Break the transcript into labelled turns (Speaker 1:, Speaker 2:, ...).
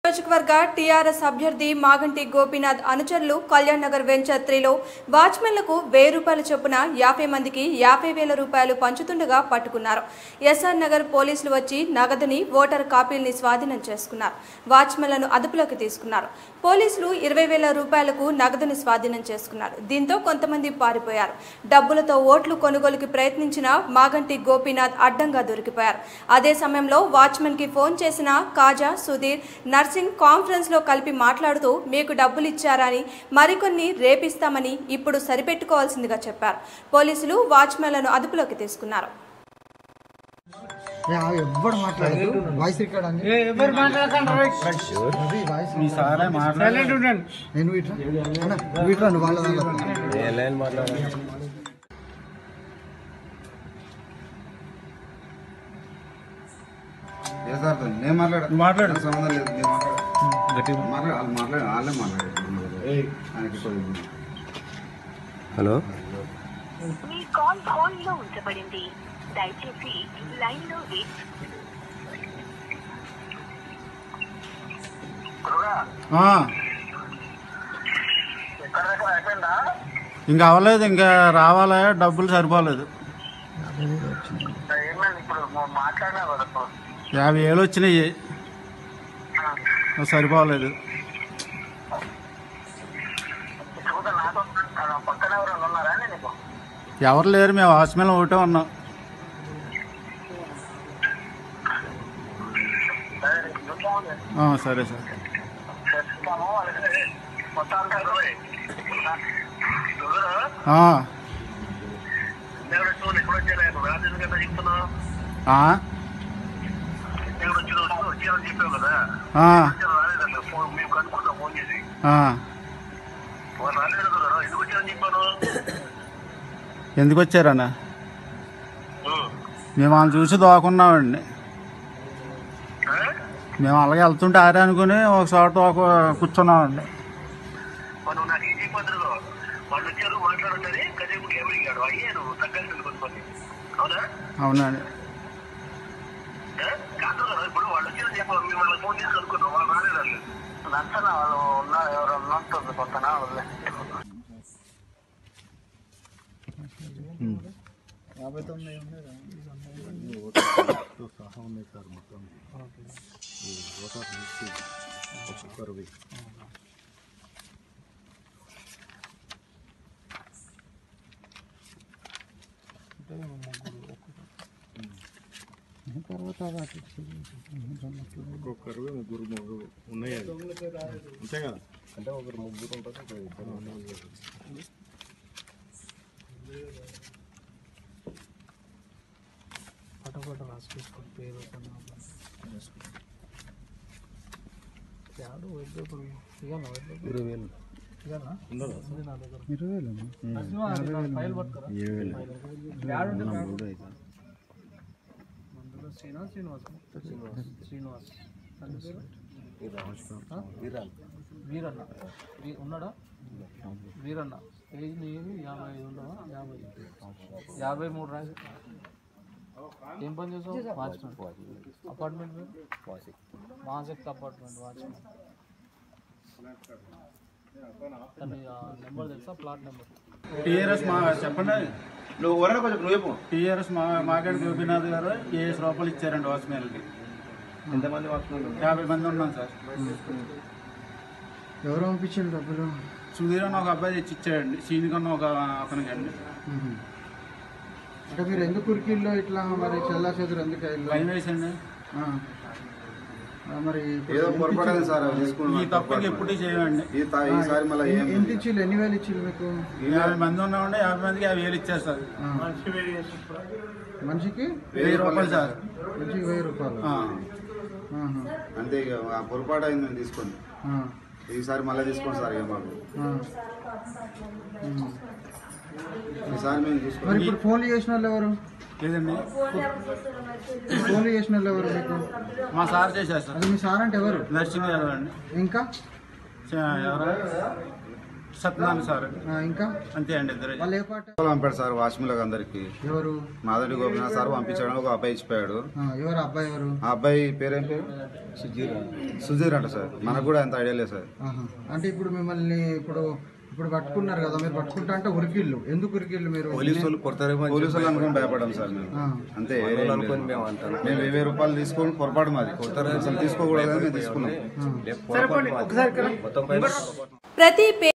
Speaker 1: నియోజకవర్గ టీఆర్ఎస్ అభ్యర్థి మాగంటి గోపీనాథ్ అనుచరులు కళ్యాణ్ నగర్ వెంచర్ 3లో వాచ్మెన్లకు 1000 రూపాయల చొప్పున 50 మందికి 50,000 రూపాయలు పంచుతుండగా పట్టుకున్నారు. ఎస్ఆర్ నగర్ పోలీసులు వచ్చి నగదుని ఓటర్ కాపీల్ని స్వాధీనం చేసుకున్నారు. వాచ్మెన్లను అదుపులోకి తీసుకున్నారు. పోలీసులు 20,000 రూపాయలకు నగదుని స్వాధీనం చేసుకున్నారు. దీంతో కొంతమంది పారిపోయారు. డబ్బులతో ఓట్లు కొనుగోలుకి ప్రయత్నించిన మాగంటి గోపీనాథ్ అడ్డంగా దొరికిపోయారు. అదే సమయంలో వాచ్మెన్ కి ఫోన్ చేసిన కాజా సుధీర్ నర్సింగ్ కాన్ఫరెన్స్ లో కలిపి మాట్లాడుతూ మీకు డబ్బులు ఇచ్చారని మరికొన్ని రేపిస్తామని ఇప్పుడు సరిపెట్టుకోవాల్సిందిగా చెప్పారు. పోలీసులు వాచ్మెన్లను అదుపులోకి తీసుకున్నారు.
Speaker 2: సంబంధం లేదు. హలో,
Speaker 3: మీ కాల్ హోల్డ్ లో ఉంచబడింది. దయచేసి లైన్ లో
Speaker 2: ఇంకా అవ్వలేదు, ఇంకా రావాలా, డబ్బులు సరిపోలేదు. 50,000 వచ్చినాయి, సరిపోలేదు. ఎవరు లేరు, మేము వాచ్మెన్ ఒకటే ఉన్నాం. సరే సార్. ఎందుకు వచ్చారన్నా? మేము వాళ్ళు చూసి దోకున్నామండి. మేము అలాగే వెళ్తుంటే ఆరే అనుకుని ఒక చోట కూర్చున్నామండి. అవునండి.
Speaker 4: ఒక్కొక్కరు ముగ్గురు ఉన్నాయి అంతే కదా, అంటే ఒకరు ముగ్గురు ఉంటారు.
Speaker 5: పటపట రాసుకో పేరు
Speaker 4: 20,000
Speaker 5: శ్రీనివాస్ వీరన్న ఉన్నాడా? వీరన్న ఏజ్ నీది 55 ఉండవా? 53 రాజు. ఏం పని చేసావు? వాచ్మెన్. అపార్ట్మెంట్ మాసెక్ట్ అపార్ట్మెంట్ వాచ్మెన్. నెంబర్ తెలుసా? Plot number.
Speaker 2: టీఆర్ఎస్ చెప్పండి. టీఆర్ఎస్ మాగంటి గోపీనాథ్ గారు 50 రూపాయలు ఇచ్చారండి వాచ్మెన్కి.
Speaker 4: ఎంతమంది వాచ్మెన్?
Speaker 2: 50 మంది ఉన్నాం సార్.
Speaker 5: ఎవరు పంపించండి డబ్బులు?
Speaker 2: సుధీర్ అన్న ఒక అబ్బాయి తెచ్చి ఇచ్చాడండి, సీని కన్నా అతనికి అండి.
Speaker 5: అంటే మీరు ఎందుకు ఉరికిల్లో ఇట్లా మరి చెల్లా చెదురు ఎందుకు
Speaker 2: భయం వేసండి.
Speaker 5: మరి
Speaker 4: ఏదో పొరపడదు సార్,
Speaker 2: ఈ తప్పకి ఎప్పుడు చేయండి.
Speaker 4: ఈసారి మళ్ళీ
Speaker 5: ఎంత ఇచ్చిళ్ళు? ఎన్ని వేలు ఇచ్చిళ్ళు మీకు?
Speaker 2: 50 మంది ఉన్నామండి. 50 మందికి 50,000 ఇచ్చారు సార్.
Speaker 5: మనిషికి
Speaker 2: 1000 రూపాయలు సార్.
Speaker 5: మనిషికి 1000 రూపాయలు
Speaker 4: అంతే. ఇక పొరపాటు అయింది, మేము తీసుకోండి. ఈసారి మళ్ళీ తీసుకోండి సార్. ఇక మాకు ఈసారి మేము తీసుకోండి.
Speaker 5: మరి ఇప్పుడు ఫోన్లు చేసిన వాళ్ళు ఎవరు?
Speaker 2: లేదండి,
Speaker 5: ఫోన్లు చేసిన వాళ్ళు ఎవరు మీకు?
Speaker 2: మా సార్ చేశారు సార్.
Speaker 5: అది మీ సార్ అంటే ఎవరు?
Speaker 2: నర్సింగ్ చదవండి.
Speaker 5: ఇంకా
Speaker 2: ఎవరు సత్యనారాయణ సార్
Speaker 5: ఇంకా
Speaker 2: అంతే అండి ఇద్దరు.
Speaker 5: వాళ్ళు ఏ పాట
Speaker 4: పంపాడు సార్ వాచ్మెన్లకు అందరికి.
Speaker 5: ఎవరు?
Speaker 4: మాధవి గోపినాథ్ సార్ పంపించాడు. ఒక అబ్బాయి ఇచ్చిపోయాడు.
Speaker 5: ఎవరు అబ్బాయి ఎవరు?
Speaker 4: ఆ అబ్బాయి పేరేం పేరు? సుధీర్ అంట సార్. మనకు కూడా అంత ఐడియా లేదు సార్.
Speaker 5: అంటే ఇప్పుడు మిమ్మల్ని ఇప్పుడు పట్టుకున్నారు కదా, మీరు పట్టుకుంటా అంటే ఉరికిళ్ళు. ఎందుకు ఉరికిళ్ళు? మీరు
Speaker 4: పోలీసులు అనుకుని భయపడ్డాం సార్ మేము. అంతే. మేము 1000 రూపాయలు తీసుకొని పొరపాటు మాది. అసలు తీసుకోకూడదు, మేము తీసుకున్నాం.
Speaker 1: ప్రతి